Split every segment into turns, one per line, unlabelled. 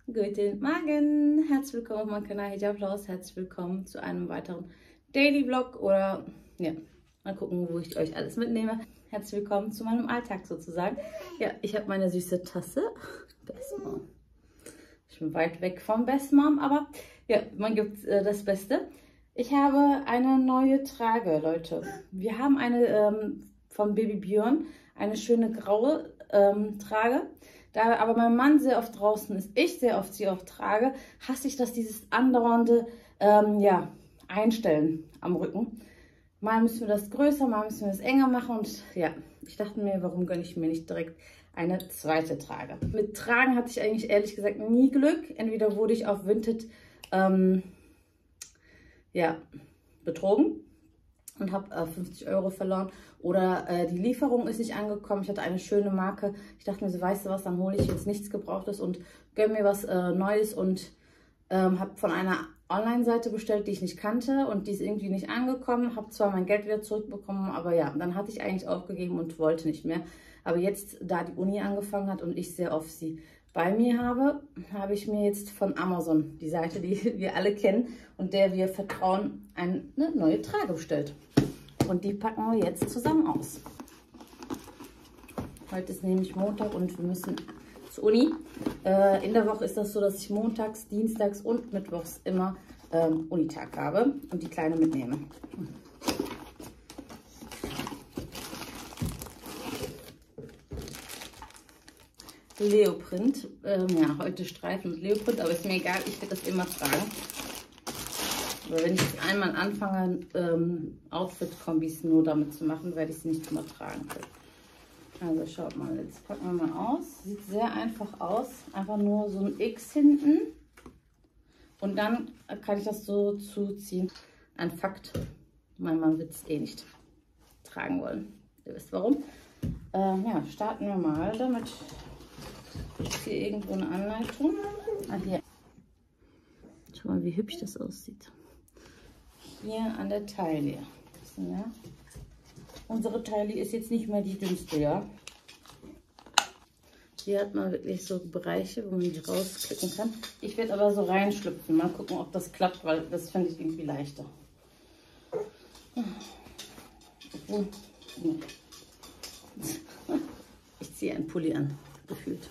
Guten Morgen, herzlich willkommen auf meinem Kanal Hijab Vlogs, herzlich willkommen zu einem weiteren Daily Vlog oder ja, mal gucken, wo ich euch alles mitnehme. Herzlich willkommen zu meinem Alltag sozusagen. Ja, ich habe meine süße Tasse, Best Mom. Ich bin weit weg vom Best Mom, aber ja, man gibt das Beste. Ich habe eine neue Trage, Leute. Wir haben eine von Baby Björn, eine schöne graue Trage. Da aber mein Mann sehr oft draußen ist, ich sehr oft sie auch trage, hasse ich dieses andauernde ja, Einstellen am Rücken. Mal müssen wir das größer, mal müssen wir das enger machen und ja, ich dachte mir, warum gönne ich mir nicht direkt eine zweite Trage. Mit Tragen hatte ich eigentlich ehrlich gesagt nie Glück. Entweder wurde ich auf Vinted ja, betrogen und habe 50 € verloren oder die Lieferung ist nicht angekommen. Ich hatte eine schöne Marke. Ich dachte mir so, weißt du was, dann hole ich jetzt nichts Gebrauchtes und gönne mir was Neues und habe von einer Online-Seite bestellt, die ich nicht kannte und die ist irgendwie nicht angekommen. Habe zwar mein Geld wieder zurückbekommen, aber ja, dann hatte ich eigentlich aufgegeben und wollte nicht mehr. Aber jetzt, da die Uni angefangen hat und ich sehr oft sie bei mir habe, habe ich mir jetzt von Amazon, die Seite, die wir alle kennen und der wir vertrauen, eine neue Trage bestellt. Und die packen wir jetzt zusammen aus. Heute ist nämlich Montag und wir müssen zur Uni. In der Woche ist das so, dass ich montags, dienstags und mittwochs immer Unitag habe und die Kleine mitnehme. Leoprint, ja, heute Streifen und Leoprint, aber ist mir egal, ich werde das immer tragen. Aber wenn ich einmal anfange, Outfit-Kombis nur damit zu machen, werde ich sie nicht immer tragen können. Also schaut mal, jetzt packen wir mal aus. Sieht sehr einfach aus, einfach nur so ein X hinten. Und dann kann ich das so zuziehen. Ein Fakt, mein Mann wird es eh nicht tragen wollen. Ihr wisst warum. Ja, starten wir mal damit. Ist hier irgendwo eine Anleitung? Ah, hier. Schau mal, wie hübsch das aussieht. Hier an der Taille. Ja. Unsere Taille ist jetzt nicht mehr die dünnste, ja. Hier hat man wirklich so Bereiche, wo man die rausklicken kann. Ich werde aber so reinschlüpfen. Mal gucken, ob das klappt, weil das finde ich irgendwie leichter. Ich ziehe einen Pulli an, gefühlt.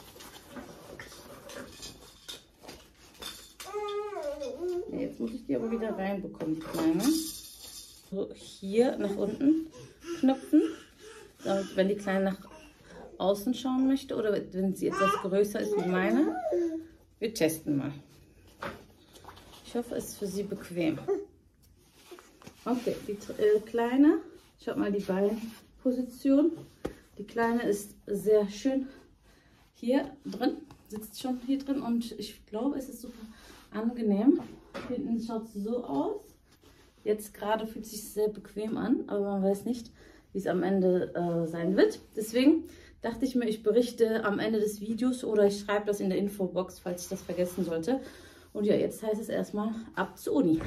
Jetzt muss ich die aber wieder reinbekommen, die Kleine. So, hier nach unten knöpfen, damit, wenn die Kleine nach außen schauen möchte oder wenn sie etwas größer ist wie meine. Wir testen mal. Ich hoffe, es ist für sie bequem. Okay, die Kleine, schaut mal die Beinposition. Die Kleine ist sehr schön hier drin, sitzt schon hier drin und ich glaube, es ist super angenehm. Hinten schaut es so aus. Jetzt gerade fühlt es sich sehr bequem an, aber man weiß nicht, wie es am Ende sein wird. Deswegen dachte ich mir, ich berichte am Ende des Videos oder ich schreibe das in der Infobox, falls ich das vergessen sollte. Und ja, jetzt heißt es erstmal ab zur Uni.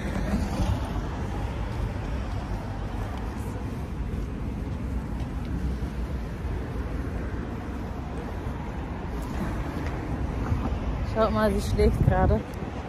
Schaut mal, sie schläft gerade.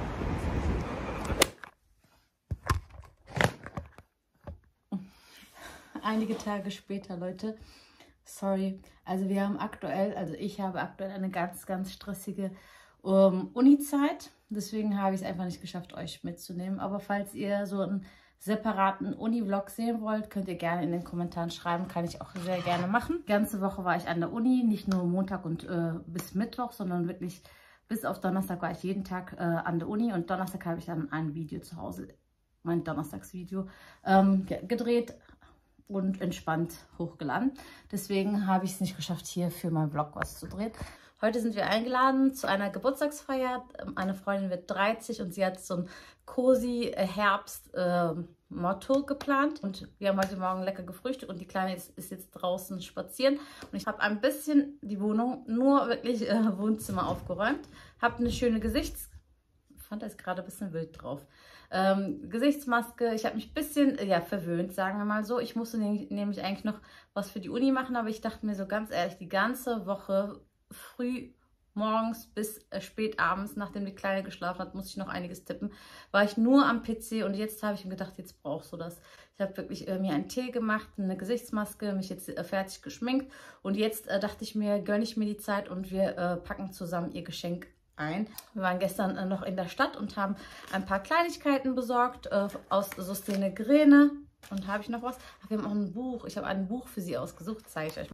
Einige Tage später, Leute, sorry, also wir haben aktuell, also ich habe aktuell eine ganz, ganz stressige Uni-Zeit, deswegen habe ich es einfach nicht geschafft, euch mitzunehmen, aber falls ihr so einen separaten Uni-Vlog sehen wollt, könnt ihr gerne in den Kommentaren schreiben, kann ich auch sehr gerne machen. Die ganze Woche war ich an der Uni, nicht nur Montag und bis Mittwoch, sondern wirklich bis auf Donnerstag war ich jeden Tag an der Uni und Donnerstag habe ich dann ein Video zu Hause, mein Donnerstagsvideo, gedreht und entspannt hochgeladen. Deswegen habe ich es nicht geschafft, hier für meinen Vlog was zu drehen. Heute sind wir eingeladen zu einer Geburtstagsfeier. Eine Freundin wird 30 und sie hat so ein cozy Herbst-Motto geplant. Und wir haben heute Morgen lecker gefrühstückt und die Kleine ist jetzt draußen spazieren. Und ich habe ein bisschen die Wohnung, nur wirklich Wohnzimmer aufgeräumt. Habe eine schöne ich fand das gerade ein bisschen wild drauf. Gesichtsmaske, ich habe mich ein bisschen verwöhnt, sagen wir mal so. Ich musste nämlich eigentlich noch was für die Uni machen, aber ich dachte mir so ganz ehrlich, die ganze Woche früh morgens bis spät abends, nachdem die Kleine geschlafen hat, musste ich noch einiges tippen, war ich nur am PC und jetzt habe ich mir gedacht, jetzt brauchst du das. Ich habe wirklich mir einen Tee gemacht, eine Gesichtsmaske, mich jetzt fertig geschminkt und jetzt dachte ich mir, gönne ich mir die Zeit und wir packen zusammen ihr Geschenk ein. Wir waren gestern noch in der Stadt und haben ein paar Kleinigkeiten besorgt aus Sustaine Grene. Und habe ich noch was? Ach, wir haben auch ein Buch. Ich habe ein Buch für sie ausgesucht, zeige ich euch.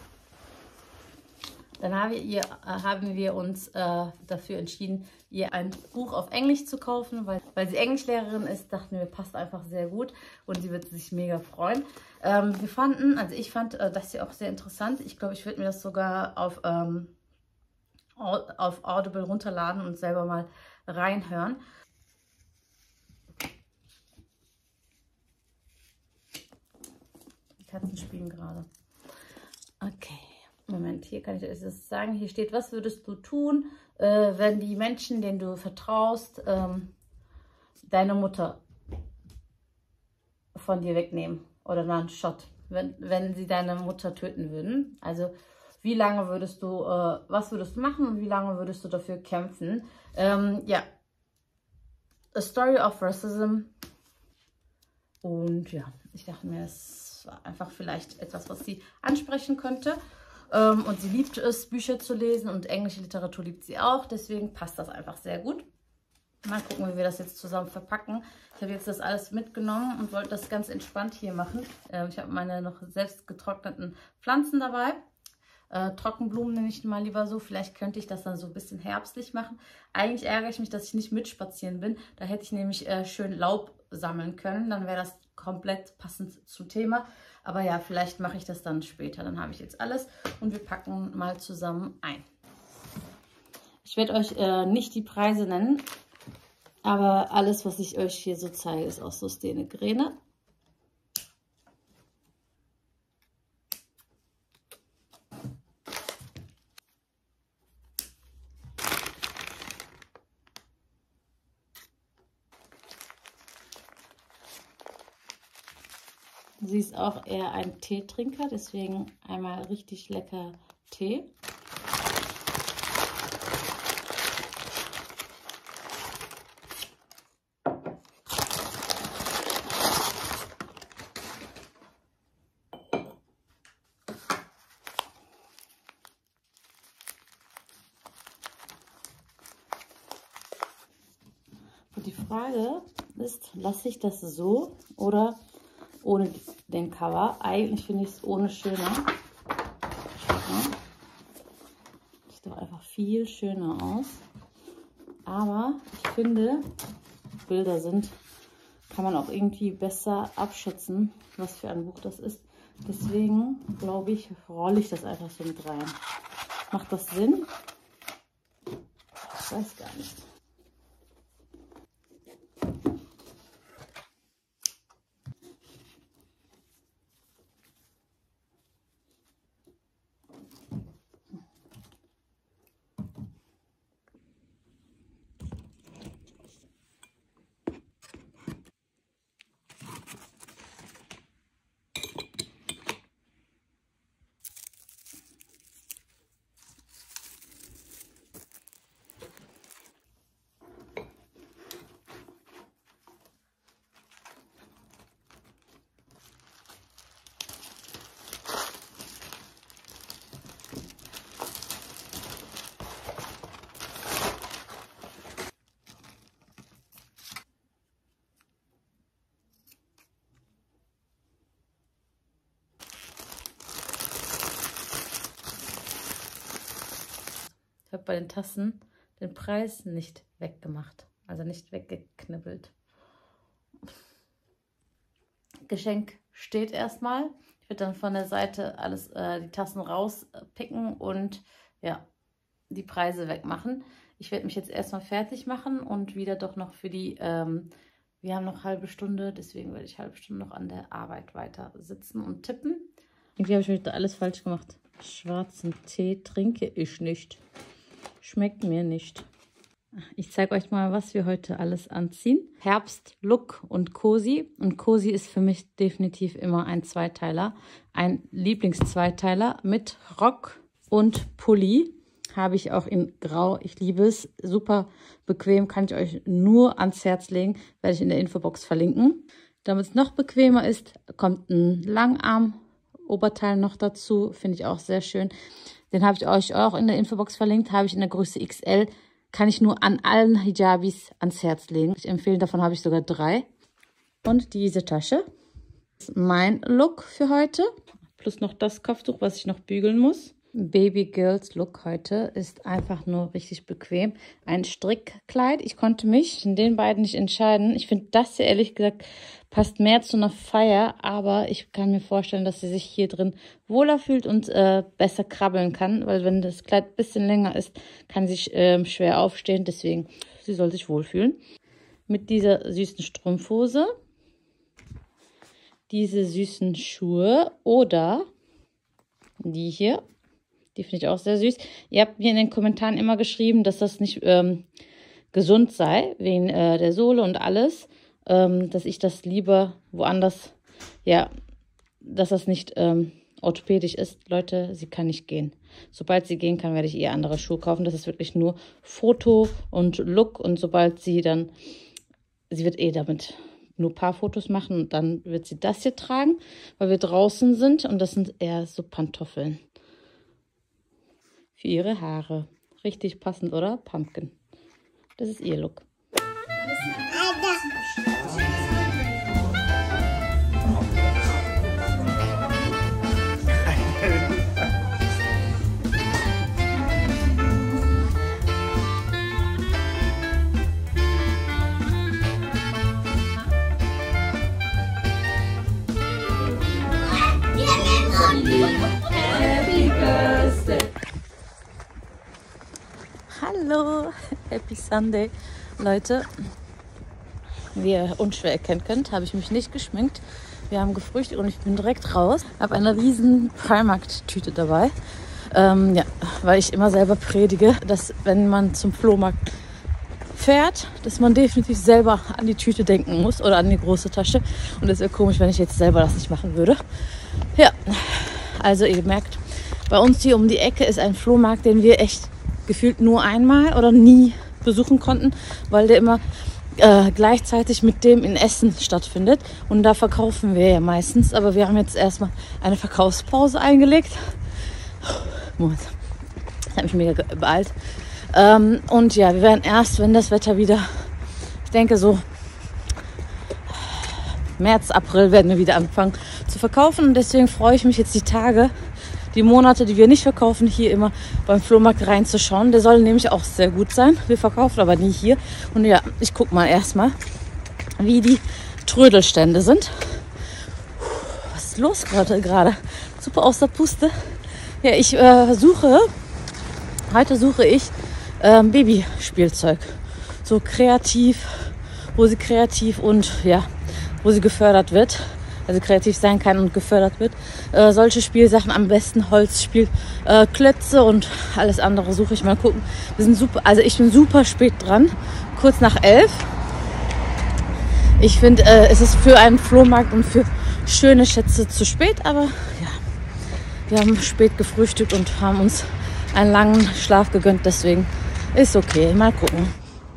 Dann haben wir uns dafür entschieden, ihr ein Buch auf Englisch zu kaufen, weil sie Englischlehrerin ist, dachten wir, passt einfach sehr gut und sie wird sich mega freuen. Ich fand das hier auch sehr interessant. Ich glaube, ich würde mir das sogar auf Audible runterladen und selber mal reinhören. Die Katzen spielen gerade. Okay, Moment, hier kann ich euch das sagen. Hier steht, was würdest du tun, wenn die Menschen, denen du vertraust, deine Mutter von dir wegnehmen oder einen Shot, wenn sie deine Mutter töten würden. Also wie lange würdest du, was würdest du machen und wie lange würdest du dafür kämpfen? Ja, A Story of Racism. Und ja, ich dachte mir, es war einfach vielleicht etwas, was sie ansprechen könnte. Und sie liebt es, Bücher zu lesen und englische Literatur liebt sie auch. Deswegen passt das einfach sehr gut. Mal gucken, wie wir das jetzt zusammen verpacken. Ich habe jetzt das alles mitgenommen und wollte das ganz entspannt hier machen. Ich habe meine noch selbst getrockneten Pflanzen dabei. Trockenblumen nenne ich mal lieber so. Vielleicht könnte ich das dann so ein bisschen herbstlich machen. Eigentlich ärgere ich mich, dass ich nicht mitspazieren bin. Da hätte ich nämlich schön Laub sammeln können. Dann wäre das komplett passend zum Thema. Aber ja, vielleicht mache ich das dann später. Dann habe ich jetzt alles und wir packen mal zusammen ein. Ich werde euch nicht die Preise nennen, aber alles, was ich euch hier so zeige, ist aus Sustaine Grene. Sie ist auch eher ein Teetrinker, deswegen einmal richtig lecker Tee. Und die Frage ist, lasse ich das so oder ohne den Cover? Eigentlich finde ich es ohne schöner. Sieht doch einfach viel schöner aus. Aber ich finde, Bilder kann man auch irgendwie besser abschätzen, was für ein Buch das ist. Deswegen, glaube ich, rolle ich das einfach so mit rein. Macht das Sinn? Ich weiß gar nicht. Ich habe bei den Tassen den Preis nicht weggemacht, also nicht weggeknibbelt. Geschenk steht erstmal. Ich werde dann von der Seite alles die Tassen rauspicken und ja, die Preise wegmachen. Ich werde mich jetzt erstmal fertig machen und wieder doch noch für die, wir haben noch eine halbe Stunde, deswegen werde ich eine halbe Stunde noch an der Arbeit weiter sitzen und tippen. Irgendwie habe ich heute alles falsch gemacht. Schwarzen Tee trinke ich nicht. Schmeckt mir nicht. Ich zeige euch mal, was wir heute alles anziehen. Herbst, Look und Cozy. Und Cozy ist für mich definitiv immer ein Zweiteiler. Ein Lieblingszweiteiler mit Rock und Pulli. habe ich auch in Grau. Ich liebe es. Super bequem, kann ich euch nur ans Herz legen. Werde ich in der Infobox verlinken. Damit es noch bequemer ist, kommt ein Langarm-Oberteil noch dazu. Finde ich auch sehr schön. Den habe ich euch auch in der Infobox verlinkt. Habe ich in der Größe XL. Kann ich nur an allen Hijabis ans Herz legen. Ich empfehle, davon habe ich sogar 3. Und diese Tasche. Das ist mein Look für heute. Plus noch das Kopftuch, was ich noch bügeln muss. Baby Girls Look heute ist einfach nur richtig bequem. Ein Strickkleid. Ich konnte mich in den beiden nicht entscheiden. Ich finde, das hier ehrlich gesagt passt mehr zu einer Feier. Aber ich kann mir vorstellen, dass sie sich hier drin wohler fühlt und besser krabbeln kann. Weil wenn das Kleid ein bisschen länger ist, kann sie schwer aufstehen. Deswegen, sie soll sich wohlfühlen. Mit dieser süßen Strumpfhose. Diese süßen Schuhe oder die hier. Die finde ich auch sehr süß. Ihr habt mir in den Kommentaren immer geschrieben, dass das nicht gesund sei, wegen der Sohle und alles. Dass ich das lieber woanders, ja, dass das nicht orthopädisch ist. Leute, sie kann nicht gehen. Sobald sie gehen kann, werde ich ihr andere Schuhe kaufen. Das ist wirklich nur Foto und Look. Und sobald sie dann, sie wird damit nur ein paar Fotos machen und dann wird sie das hier tragen, weil wir draußen sind. Und das sind eher so Pantoffeln. Für ihre Haare. Richtig passend, oder? Pumpkin. Das ist ihr Look.
Happy Birthday.
Hallo, Happy Sunday. Leute, wie ihr unschwer erkennen könnt, habe ich mich nicht geschminkt. Wir haben gefrühstückt und ich bin direkt raus. Habe eine riesen Primark-Tüte dabei. Ja, weil ich immer selber predige, dass wenn man zum Flohmarkt fährt, dass man definitiv selber an die Tüte denken muss oder an die große Tasche. Und es wäre komisch, wenn ich jetzt selber das nicht machen würde. Ja, also ihr merkt, bei uns hier um die Ecke ist ein Flohmarkt, den wir echt gefühlt nur einmal oder nie besuchen konnten, weil der immer gleichzeitig mit dem in Essen stattfindet. Und da verkaufen wir ja meistens. Aber wir haben jetzt erstmal eine Verkaufspause eingelegt. Moment, das hat mich mega beeilt. Und ja, wir werden erst, wenn das Wetter wieder, ich denke so März, April werden wir wieder anfangen zu verkaufen. Und deswegen freue ich mich jetzt die Tage, die Monate, die wir nicht verkaufen, hier immer beim Flohmarkt reinzuschauen. Der soll nämlich auch sehr gut sein. Wir verkaufen aber nie hier. Und ja, ich gucke mal erstmal, wie die Trödelstände sind. Was ist los gerade? Super aus der Puste. Ja, heute suche ich Babyspielzeug. So kreativ, wo sie kreativ und ja, wo sie gefördert wird. Also kreativ sein kann und gefördert wird. Solche Spielsachen, am besten Holzspiel, Klötze und alles andere suche ich. Mal gucken. Wir sind super, also ich bin super spät dran, kurz nach 11. Ich finde, es ist für einen Flohmarkt und für schöne Schätze zu spät, aber ja, wir haben spät gefrühstückt und haben uns einen langen Schlaf gegönnt, deswegen ist okay. Mal gucken.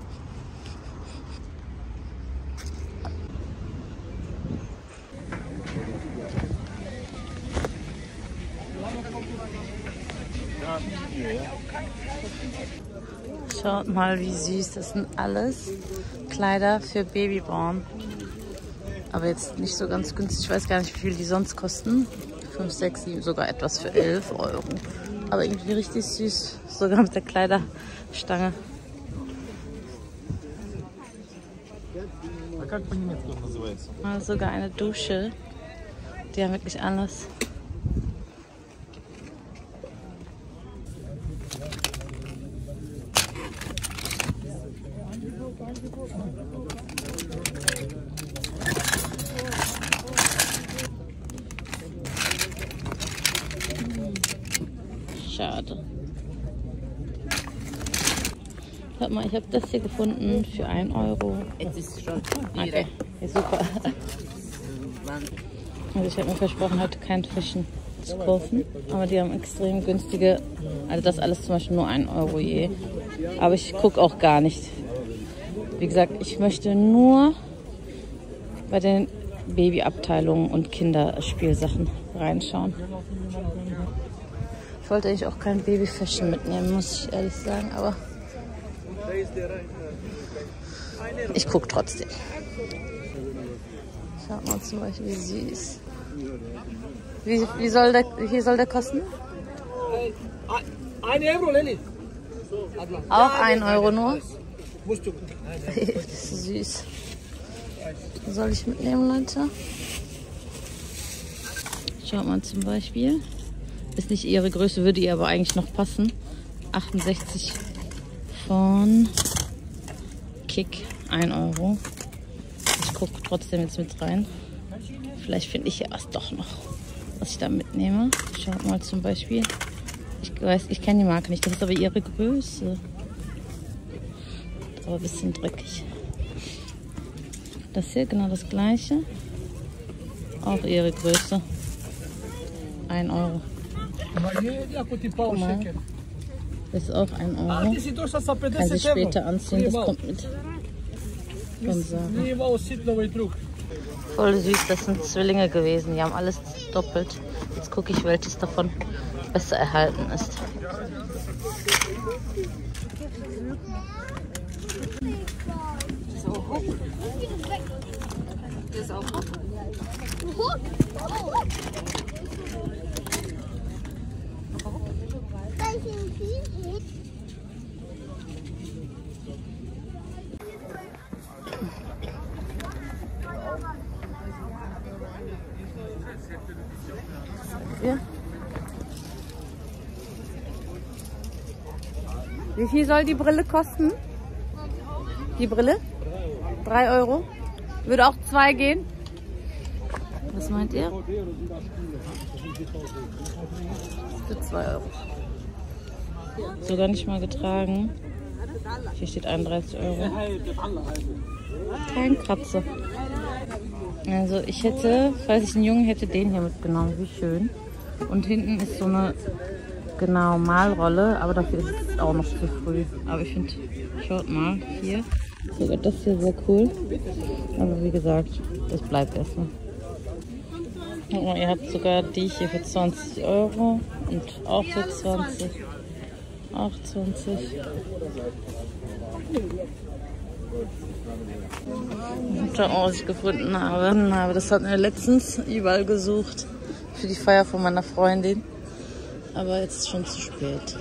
Schaut mal, wie süß. Das sind alles Kleider für Babyborn. Aber jetzt nicht so ganz günstig. Ich weiß gar nicht, wie viel die sonst kosten. 5, 6, 7, sogar etwas für 11 Euro. Aber irgendwie richtig süß. Sogar mit der Kleiderstange. Sogar eine Dusche. Die haben wirklich alles. Schade. Schaut mal, ich habe das hier gefunden für 1 Euro. Okay, ja, super. Also ich habe mir versprochen, heute keinen frischen zu kaufen. Aber die haben extrem günstige, also das alles zum Beispiel nur 1 Euro je. Aber ich gucke auch gar nicht. Wie gesagt, ich möchte nur bei den Babyabteilungen und Kinderspielsachen reinschauen. Ich wollte eigentlich auch kein Baby-Fashion mitnehmen, muss ich ehrlich sagen, aber ich gucke trotzdem. Schaut mal zum Beispiel, wie süß. Wie soll der kosten?
1 Euro, Lili.
Auch 1 Euro nur? Das ist süß. Soll ich mitnehmen, Leute? Schaut mal zum Beispiel. Ist nicht ihre Größe, würde ihr aber eigentlich noch passen. 68 von Kick, 1 Euro. Ich gucke trotzdem jetzt mit rein. Vielleicht finde ich ja was doch noch, was ich da mitnehme. Schaut mal zum Beispiel. Ich kenne die Marke nicht, das ist aber ihre Größe. Aber ein bisschen dreckig. Das hier genau das gleiche. Auch ihre Größe. 1 Euro. Guck mal. Das ist auch 1 Euro. Kann sich später anziehen, das kommt mit. Von Sarah. Voll süß, das sind Zwillinge gewesen. Die haben alles doppelt. Jetzt gucke ich, welches davon besser erhalten ist.
Das ist auch hoch.
Ja. Wie viel soll die Brille kosten? Die Brille? 3 Euro? Würde auch 2 gehen? Was meint ihr? Für 2 Euro. Sogar nicht mal getragen. Hier steht 31 Euro. Kein Kratzer. Also ich hätte, falls ich einen Jungen hätte, den hier mitgenommen. Wie schön. Und hinten ist so eine, genau, Malrolle. Aber dafür ist es auch noch zu früh. Aber ich finde, schaut mal, hier. Sogar das hier sehr cool. Aber wie gesagt, das bleibt erstmal. Und ihr habt sogar die hier für 20 Euro. Und auch für 20. Auch 20. Schaut mal, was ich gefunden habe. Aber das hatten wir letztens überall gesucht. Für die Feier von meiner Freundin. Aber jetzt ist schon zu spät.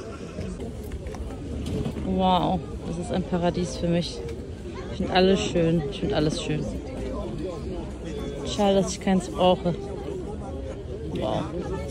Wow, das ist ein Paradies für mich. Ich finde alles schön. Ich finde alles schön. Schade, dass ich keins brauche. Wow.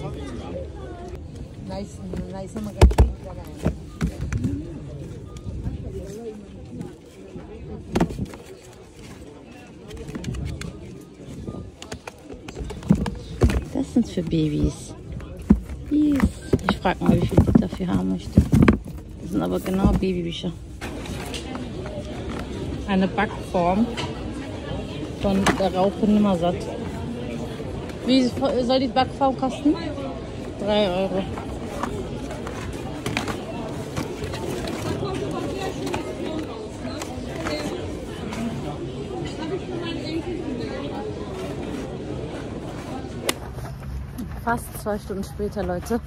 Das sind für Babys. Ich frage mal, wie viel ich dafür haben möchte. Das sind aber genau Babybücher. Eine Backform von der Raupe Nimmersatt. Wie soll die Backform kosten? 3 Euro. Fast 2 Stunden später, Leute.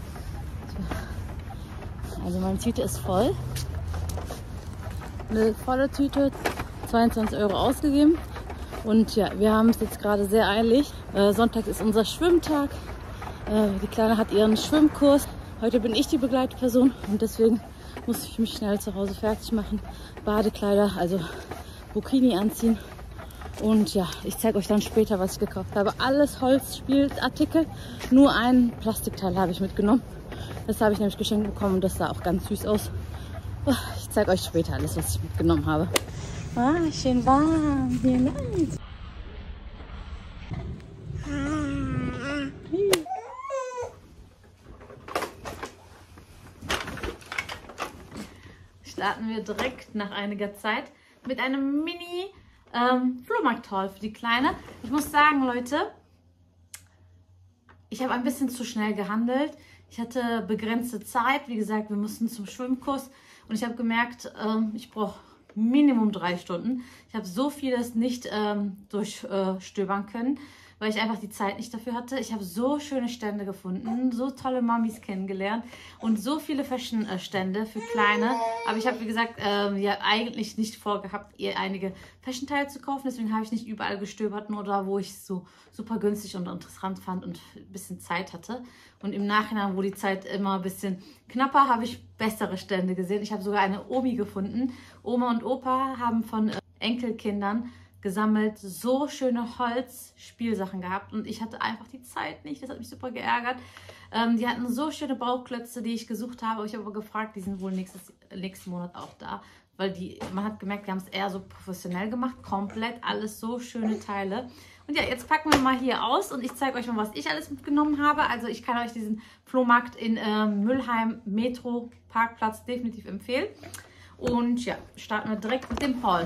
Also meine Tüte ist voll. Eine volle Tüte, 22 Euro ausgegeben. Und ja, wir haben es jetzt gerade sehr eilig. Sonntag ist unser Schwimmtag. Die Kleine hat ihren Schwimmkurs. Heute bin ich die Begleitperson und deswegen muss ich mich schnell zu Hause fertig machen. Badekleider, also Burkini anziehen. Und ja, ich zeige euch dann später, was ich gekauft habe. Alles Holzspielartikel, nur ein Plastikteil habe ich mitgenommen. Das habe ich nämlich geschenkt bekommen und das sah auch ganz süß aus. Ich zeige euch später alles, was ich mitgenommen habe. Ah, schön warm hier. Nice. Starten wir direkt nach einiger Zeit mit einem Mini Flohmarkt-Haul für die Kleine. Ich muss sagen, Leute, ich habe ein bisschen zu schnell gehandelt. Ich hatte begrenzte Zeit. Wie gesagt, wir mussten zum Schwimmkurs. Und ich habe gemerkt, ich brauche Minimum 3 Stunden. Ich habe so vieles nicht durchstöbern können, weil ich einfach die Zeit nicht dafür hatte. Ich habe so schöne Stände gefunden, so tolle Mamis kennengelernt und so viele Fashion-Stände für Kleine. Aber ich habe, wie gesagt, ja eigentlich nicht vorgehabt, ihr einige Fashion-Teile zu kaufen. Deswegen habe ich nicht überall gestöbert, nur da, wo ich es so super günstig und interessant fand und ein bisschen Zeit hatte. Und im Nachhinein, wo die Zeit immer ein bisschen knapper, habe ich bessere Stände gesehen. Ich habe sogar eine Omi gefunden. Oma und Opa haben von Enkelkindern gesammelt, so schöne Holzspielsachen gehabt und ich hatte einfach die Zeit nicht, das hat mich super geärgert. Die hatten so schöne Bauklötze, die ich gesucht habe, aber ich habe aber gefragt, die sind wohl nächsten Monat auch da, weil man hat gemerkt, die haben es eher so professionell gemacht, komplett alles so schöne Teile. Und ja, jetzt packen wir mal hier aus und ich zeige euch mal, was ich alles mitgenommen habe. Also ich kann euch diesen Flohmarkt in Mülheim Metro Parkplatz definitiv empfehlen. Und ja, starten wir direkt mit dem Haul.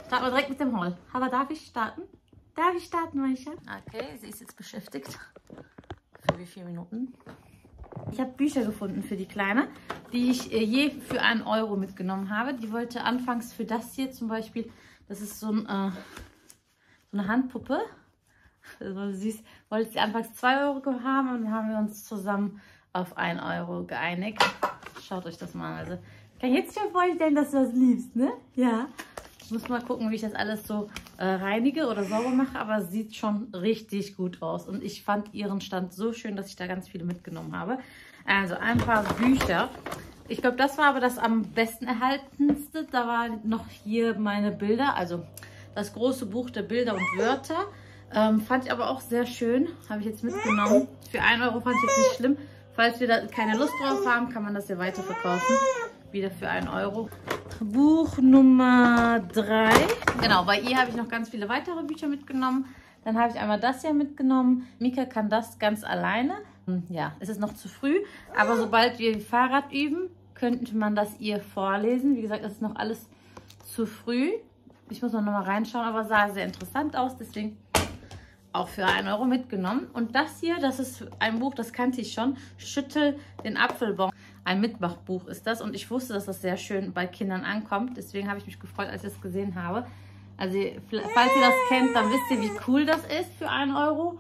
Aber darf ich starten? Darf ich starten, Maisha? Okay, sie ist jetzt beschäftigt. Für wie viele Minuten? Ich habe Bücher gefunden für die Kleine, die ich je für 1 Euro mitgenommen habe. Die wollte anfangs für das hier zum Beispiel, das ist so eine Handpuppe. Also süß, wollte sie anfangs 2 Euro haben und dann haben wir uns zusammen auf 1 Euro geeinigt. Schaut euch das mal an. Also, ich kann jetzt schon vorstellen, dass du das liebst, ne? Ja. Ich muss mal gucken, wie ich das alles so reinige oder sauber mache, aber es sieht schon richtig gut aus. Und ich fand ihren Stand so schön, dass ich da ganz viele mitgenommen habe. Also ein paar Bücher. Ich glaube, das war aber das am besten erhaltenste. Da waren noch hier meine Bilder, also das große Buch der Bilder und Wörter. Fand ich aber auch sehr schön, habe ich jetzt mitgenommen. Für 1 Euro fand ich jetzt nicht schlimm. Falls wir da keine Lust drauf haben, kann man das ja weiterverkaufen. Wieder für 1 Euro. Buch Nummer 3. Genau, bei ihr habe ich noch ganz viele weitere Bücher mitgenommen. Dann habe ich einmal das hier mitgenommen. Mika kann das ganz alleine. Ja, es ist noch zu früh, aber sobald wir Fahrrad üben, könnte man das ihr vorlesen. Wie gesagt, es ist noch alles zu früh. Ich muss noch mal reinschauen, aber sah sehr interessant aus, deswegen auch für 1 Euro mitgenommen. Und das hier, das ist ein Buch, das kannte ich schon. Schüttel den Apfelbaum. Ein Mitmachbuch ist das und ich wusste, dass das sehr schön bei Kindern ankommt. Deswegen habe ich mich gefreut, als ich es gesehen habe. Also falls ihr das kennt, dann wisst ihr, wie cool das ist für 1 Euro.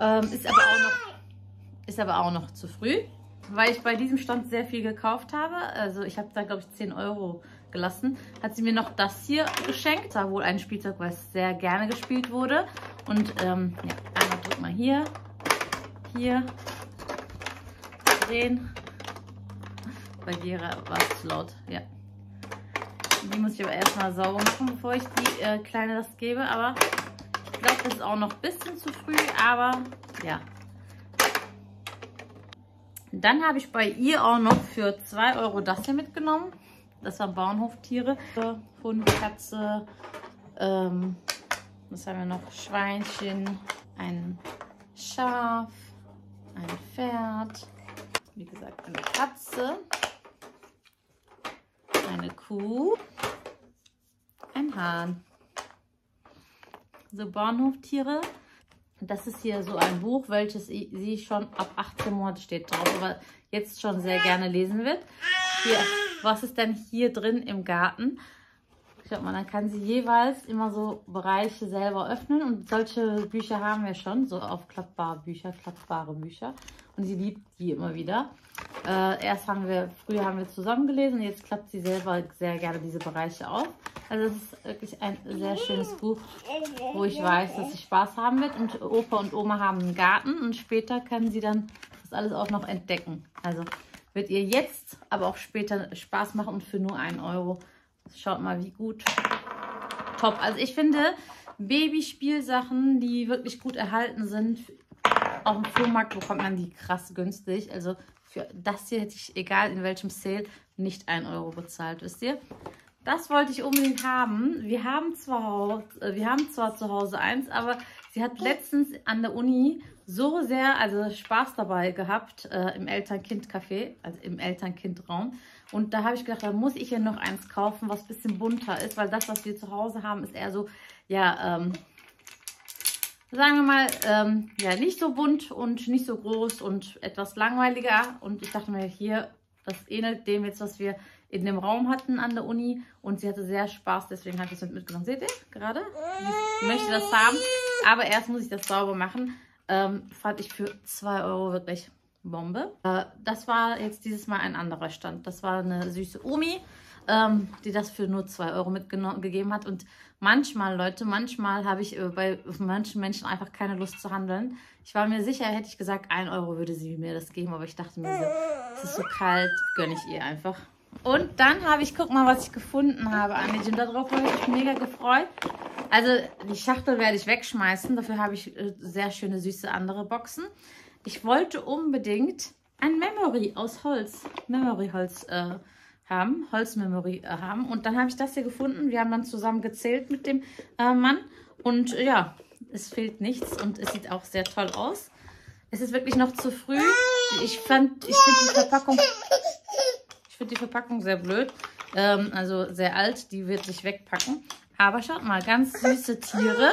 Ist aber auch noch zu früh, weil ich bei diesem Stand sehr viel gekauft habe. Also ich habe da, glaube ich, 10 Euro gelassen. Hat sie mir noch das hier geschenkt. Das war wohl ein Spielzeug, was sehr gerne gespielt wurde. Und ja, einmal drück mal hier, drehen. Bei dir war es zu laut, ja. Die muss ich aber erstmal sauber machen, bevor ich die Kleine das gebe. Aber ich glaube, das ist auch noch ein bisschen zu früh, aber ja. Dann habe ich bei ihr auch noch für 2 Euro das hier mitgenommen. Das waren Bauernhoftiere. Hund, Katze, was haben wir noch? Schweinchen, ein Schaf, ein Pferd, wie gesagt, eine Katze, eine Kuh, ein Hahn. So Bauernhoftiere. Das ist hier so ein Buch, welches sie schon ab 18 Monate steht drauf, aber jetzt schon sehr gerne lesen wird. Hier, was ist denn hier drin im Garten? Schaut mal, dann kann sie jeweils immer so Bereiche selber öffnen und solche Bücher haben wir schon, so aufklappbare Bücher. Und sie liebt die immer wieder. Früher haben wir zusammen gelesen, jetzt klappt sie selber sehr gerne diese Bereiche auf. Also es ist wirklich ein sehr schönes Buch, wo ich weiß, dass sie Spaß haben wird. Und Opa und Oma haben einen Garten und später kann sie dann das alles auch noch entdecken. Also wird ihr jetzt, aber auch später Spaß machen und für nur 1 Euro. Schaut mal, wie gut. Top. Also ich finde Babyspielsachen, die wirklich gut erhalten sind, auf dem Flohmarkt bekommt man die krass günstig. Also für das hier hätte ich, egal in welchem Sale, nicht 1 Euro bezahlt, wisst ihr. Das wollte ich unbedingt haben. Wir haben zwar zu Hause eins, aber sie hat letztens an der Uni so sehr Spaß dabei gehabt im Eltern-Kind-Café, also im Eltern-Kind-Raum. Und da habe ich gedacht, da muss ich ihr noch eins kaufen, was ein bisschen bunter ist, weil das, was wir zu Hause haben, ist eher so, ja, sagen wir mal, ja, nicht so bunt und nicht so groß und etwas langweiliger. Und ich dachte mir, hier, das ähnelt dem jetzt, was wir in dem Raum hatten an der Uni. Und sie hatte sehr Spaß, deswegen habe ich das mitgenommen. Seht ihr gerade? Ich möchte das haben, aber erst muss ich das sauber machen. Fand ich für 2 Euro wirklich Bombe. Das war jetzt dieses Mal ein anderer Stand. Das war eine süße Omi, die das für nur 2 Euro mitgegeben hat. Und manchmal, Leute, manchmal habe ich bei manchen Menschen einfach keine Lust zu handeln. Ich war mir sicher, hätte ich gesagt, 1 Euro würde sie mir das geben. Aber ich dachte mir so, es ist so kalt, gönne ich ihr einfach. Und dann habe ich, guck mal, was ich gefunden habe, Anni. Und darauf habe ich mich mega gefreut. Also die Schachtel werde ich wegschmeißen. Dafür habe ich sehr schöne, süße andere Boxen. Ich wollte unbedingt ein Memory aus Holz, Memory-Holz haben, Holz-Memory haben. Und dann habe ich das hier gefunden. Wir haben dann zusammen gezählt mit dem Mann. Und ja, es fehlt nichts und es sieht auch sehr toll aus. Es ist wirklich noch zu früh. Ich finde die Verpackung sehr blöd. Also sehr alt, die wird sich wegpacken. Aber schaut mal, ganz süße Tiere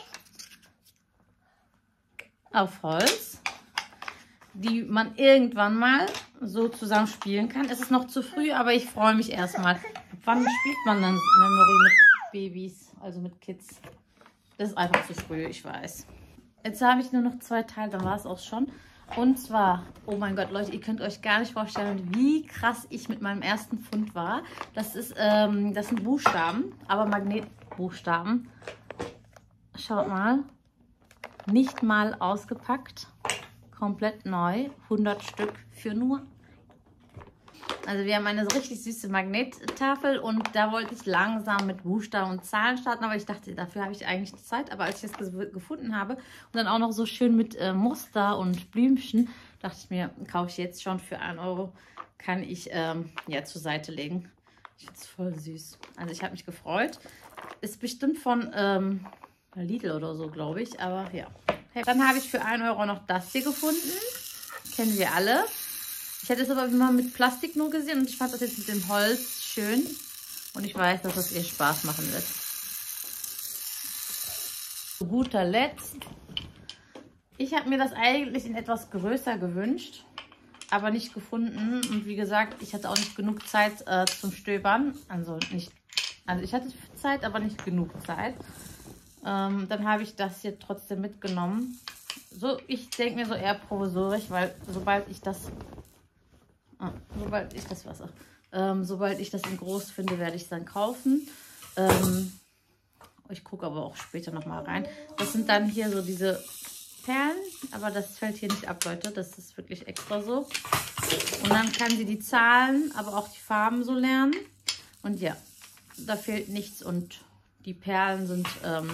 auf Holz, die man irgendwann mal so zusammen spielen kann. Es ist noch zu früh, aber ich freue mich erstmal. Wann spielt man dann Memory mit Babys, also mit Kids? Das ist einfach zu früh, ich weiß. Jetzt habe ich nur noch 2 Teile, dann war es auch schon. Und zwar, oh mein Gott, Leute, ihr könnt euch gar nicht vorstellen, wie krass ich mit meinem ersten Pfund war. Das sind Buchstaben, aber Magnetbuchstaben. Schaut mal, nicht mal ausgepackt, komplett neu, 100 Stück für nur. Also wir haben eine so richtig süße Magnettafel und da wollte ich langsam mit Buchstaben und Zahlen starten, aber ich dachte, dafür habe ich eigentlich Zeit. Aber als ich das gefunden habe und dann auch noch so schön mit Muster und Blümchen, dachte ich mir, kaufe ich jetzt schon für 1 Euro, kann ich ja zur Seite legen. Ich finde es voll süß. Also ich habe mich gefreut. Ist bestimmt von Lidl oder so, glaube ich, aber ja. Dann habe ich für 1 Euro noch das hier gefunden. Kennen wir alle. Ich hätte es aber immer mit Plastik nur gesehen und ich fand das jetzt mit dem Holz schön. Und ich weiß, dass das ihr Spaß machen wird. Zu guter Letzt. Ich habe mir das eigentlich in etwas größer gewünscht, aber nicht gefunden. Und wie gesagt, ich hatte auch nicht genug Zeit zum Stöbern. Also ich hatte Zeit, aber nicht genug Zeit. Dann habe ich das hier trotzdem mitgenommen. So, ich denke mir so eher provisorisch, weil sobald ich das in groß finde, werde ich es dann kaufen. Ich gucke aber auch später nochmal rein. Das sind dann hier so diese Perlen, aber das fällt hier nicht ab, Leute. Das ist wirklich extra so. Und dann kann sie die Zahlen, aber auch die Farben so lernen. Und ja, da fehlt nichts und die Perlen sind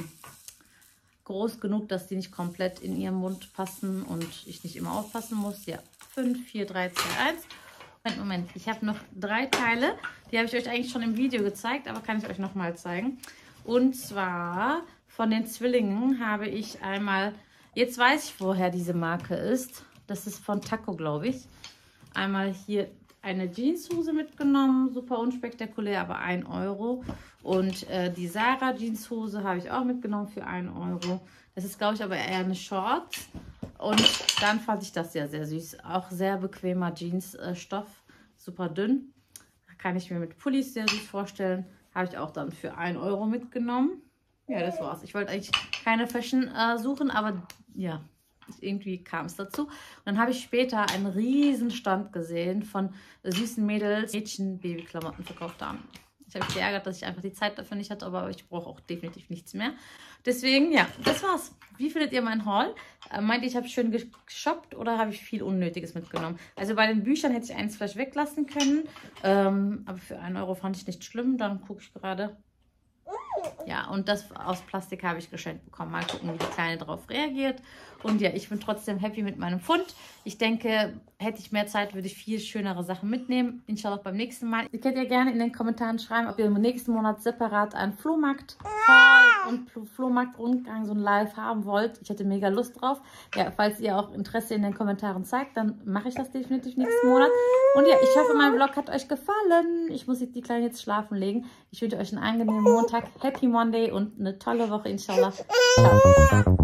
groß genug, dass die nicht komplett in ihren Mund passen und ich nicht immer aufpassen muss. Ja, 5, 4, 3, 2, 1. Moment, ich habe noch 3 Teile. Die habe ich euch eigentlich schon im Video gezeigt, aber kann ich euch nochmal zeigen. Und zwar von den Zwillingen habe ich einmal, jetzt weiß ich, woher diese Marke ist. Das ist von Taco, glaube ich. Einmal hier eine Jeanshose mitgenommen, super unspektakulär, aber 1 Euro. Und die Sarah Jeanshose habe ich auch mitgenommen für 1 Euro. Das ist, glaube ich, aber eher eine Short. Und dann fand ich das ja sehr süß. Auch sehr bequemer Jeansstoff, super dünn. Da kann ich mir mit Pullis sehr süß vorstellen. Habe ich auch dann für 1 Euro mitgenommen. Ja, das war's. Ich wollte eigentlich keine Fashion suchen, aber ja, irgendwie kam es dazu. Und dann habe ich später einen riesen Stand gesehen von süßen Mädels, Mädchen Babyklamotten verkauft haben. Ich habe mich geärgert, dass ich einfach die Zeit dafür nicht hatte, aber ich brauche auch definitiv nichts mehr. Deswegen, ja, das war's. Wie findet ihr mein Haul? Meint ihr, ich habe schön geshoppt oder habe ich viel Unnötiges mitgenommen? Also bei den Büchern hätte ich eins vielleicht weglassen können, aber für 1 Euro fand ich nicht schlimm. Dann gucke ich gerade. Ja, und das aus Plastik habe ich geschenkt bekommen. Mal gucken, wie die Kleine darauf reagiert. Und ja, ich bin trotzdem happy mit meinem Pfund. Ich denke, hätte ich mehr Zeit, würde ich viel schönere Sachen mitnehmen. Inshallah beim nächsten Mal. Ihr könnt ja gerne in den Kommentaren schreiben, ob ihr im nächsten Monat separat einen Flohmarkt-Haul und Flohmarkt-Rundgang, so ein Live haben wollt. Ich hätte mega Lust drauf. Ja, falls ihr auch Interesse in den Kommentaren zeigt, dann mache ich das definitiv nächsten Monat. Und ja, ich hoffe, mein Vlog hat euch gefallen. Ich muss die Kleine jetzt schlafen legen. Ich wünsche euch einen angenehmen Montag, Happy Monday und eine tolle Woche, inshallah. Ciao.